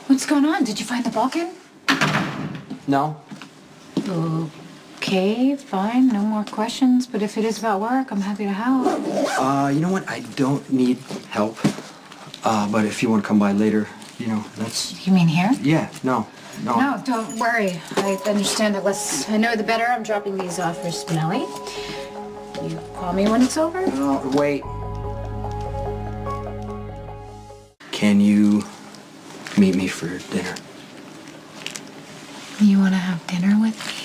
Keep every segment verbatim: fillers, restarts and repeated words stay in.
What's going on? Did you find the Balkan? No. Okay, fine. No more questions. But if it is about work, I'm happy to help. Uh, you know what? I don't need help. Uh, but if you want to come by later, you know, that's... You mean here? Yeah, no. No. No, don't worry. I understand that less I know, the better. I'm dropping these off for Spinelli. You call me when it's over? No, wait. Can you meet me for dinner? You want to have dinner with me?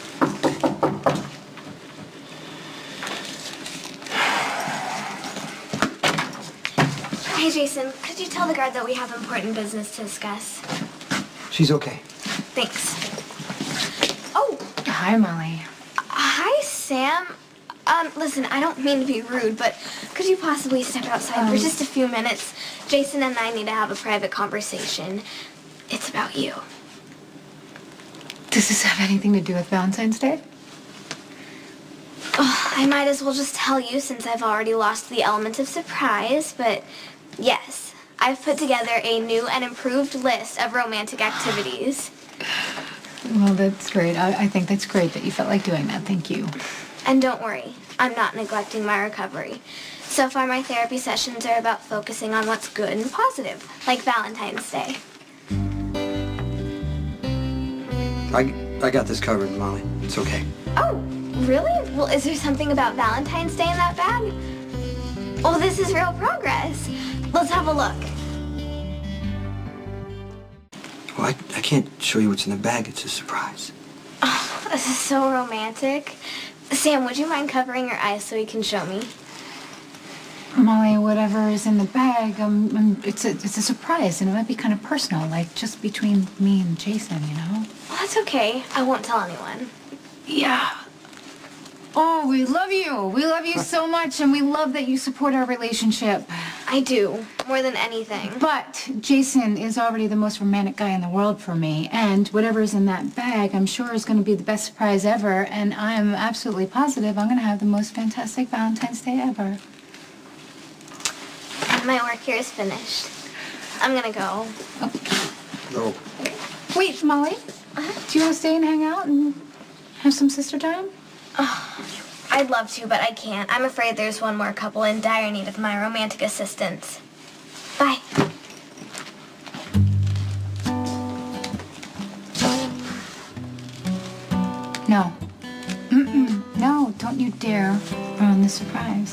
Hey, Jason, could you tell the guard that we have important business to discuss? She's okay. Thanks. Oh! Hi, Molly. Hi, Sam. Um, listen, I don't mean to be rude, but could you possibly step outside Um, for just a few minutes? Jason and I need to have a private conversation. It's about you. Does this have anything to do with Valentine's Day? Oh, I might as well just tell you since I've already lost the element of surprise, but yes, I've put together a new and improved list of romantic activities. Well, that's great. I, I think that's great that you felt like doing that. Thank you. And don't worry, I'm not neglecting my recovery. So far, my therapy sessions are about focusing on what's good and positive, like Valentine's Day. I, I got this covered, Molly. It's okay. Oh, really? Well, is there something about Valentine's Day in that bag? Oh, this is real progress. Let's have a look. Well, I, I can't show you what's in the bag. It's a surprise. Oh, this is so romantic. Sam, would you mind covering your eyes so you can show me? Molly, whatever is in the bag, um, um, it's a it's a surprise, and it might be kind of personal, like just between me and Jason, you know? Well, that's okay. I won't tell anyone. Yeah. Oh, we love you. We love you so much, and we love that you support our relationship. I do, more than anything. But Jason is already the most romantic guy in the world for me, and whatever's in that bag, I'm sure is going to be the best surprise ever, and I'm absolutely positive I'm going to have the most fantastic Valentine's Day ever. My work here is finished. I'm gonna go. No. Wait, Molly, Uh-huh. do you want to stay and hang out and have some sister time? Oh, I'd love to, but I can't. I'm afraid there's one more couple in dire need of my romantic assistance. Bye. No. Mm-mm. No, don't you dare ruin the surprise.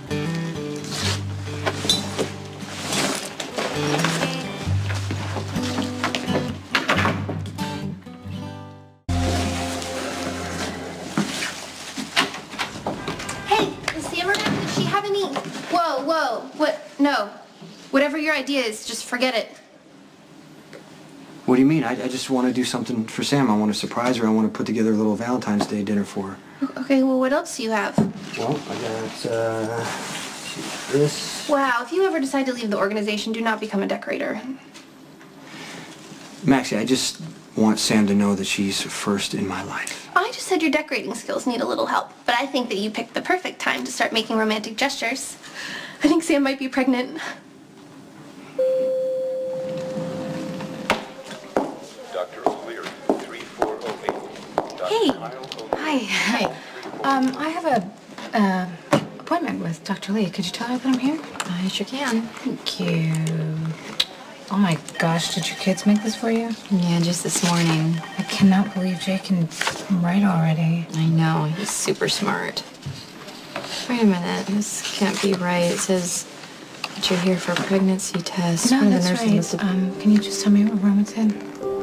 Hey, is Sam around? Does she have any... Whoa, whoa, what? No. Whatever your idea is, just forget it. What do you mean? I, I just want to do something for Sam. I want to surprise her. I want to put together a little Valentine's Day dinner for her. Okay, well, what else do you have? Well, I got, uh, this. Wow, if you ever decide to leave the organization, do not become a decorator. Maxie, I just want Sam to know that she's first in my life. I just said your decorating skills need a little help, but I think that you picked the perfect time to start making romantic gestures. I think Sam might be pregnant. Doctor O'Leary, three four oh eight. Hey. Hi. Hi. Um, I have a uh, appointment with Doctor Lee. Could you tell her that I'm here? I sure can. Thank you. Oh my gosh, did your kids make this for you? Yeah, just this morning. I cannot believe Jake can write already. I know, he's super smart. Wait a minute, this can't be right. It says that you're here for a pregnancy test. No, One of the that's nurses right. must have- Um, can you just tell me what room it's in?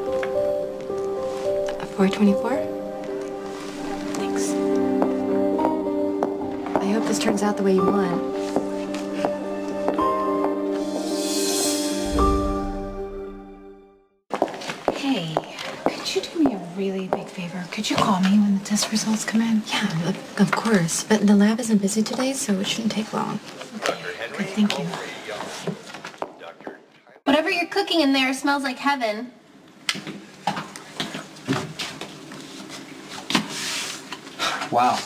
four twenty-four? Thanks. I hope this turns out the way you want. Hey, could you do me a really big favor? Could you call me when the test results come in? Yeah, of, of course. But the lab isn't busy today, so it shouldn't take long. Okay, good, thank you. Whatever you're cooking in there smells like heaven. Wow.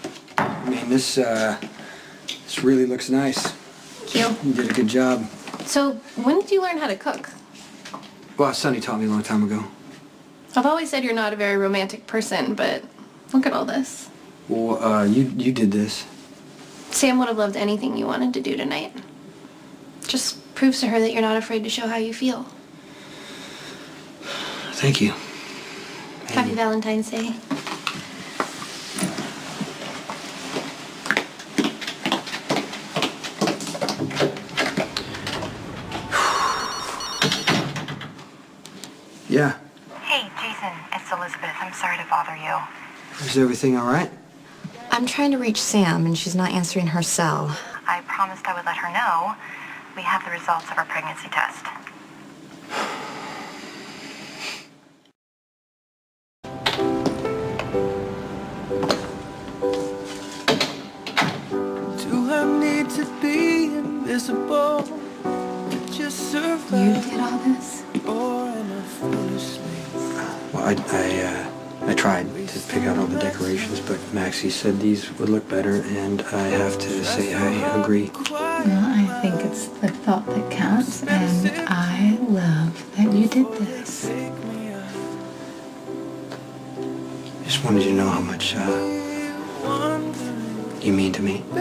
I mean, this, uh, this really looks nice. Thank you. You did a good job. So, when did you learn how to cook? Well, Sonny taught me a long time ago. I've always said you're not a very romantic person, but look at all this. Well, uh, you, you did this. Sam would have loved anything you wanted to do tonight. Just proves to her that you're not afraid to show how you feel. Thank you. Happy And- Valentine's Day. Yeah. Hey, Jason, it's Elizabeth. I'm sorry to bother you. Is everything all right? I'm trying to reach Sam, and she's not answering her cell. I promised I would let her know. We have the results of our pregnancy test. Do I need to be invisible to just survive? You did all this? Or am I foolishly? Well, I, I, uh, I tried to pick out all the decorations, but Maxie said these would look better, and I have to say I agree. Well, I think it's the thought that counts, and I love that you did this. Just wanted you to know how much uh, you mean to me.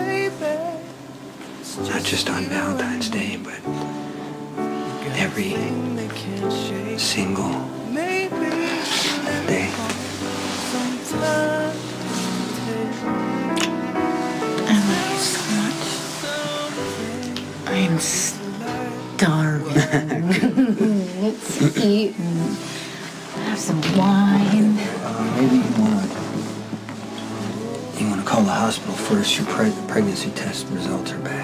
Not just on Valentine's Day, but every single day. I love you so much. I am starving. Let's eat and have some wine. Uh, maybe you wanna you wanna call the hospital first. Your preg- pregnancy test results are back.